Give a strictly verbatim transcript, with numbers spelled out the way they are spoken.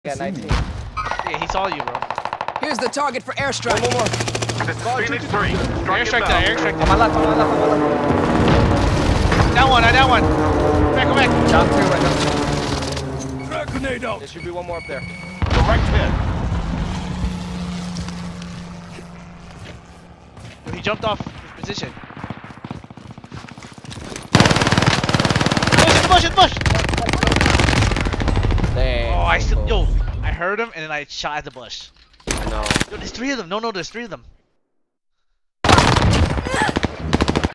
Got nineteen. Yeah, he saw you, bro. Here's the target for airstrike. One more. This is Phoenix three. Airstrike that, airstrike On that. my left, on my left, on my left. Down one, I down one. Back, go back. Down two right now. Frag grenade out. There should be one more up there. Direct hit. He jumped off his position. Bush, in the bush, in the bush! Dang. Oh, I still, yo, I heard him and then I shot at the bush. I know. Yo, there's three of them. No, no, there's three of them.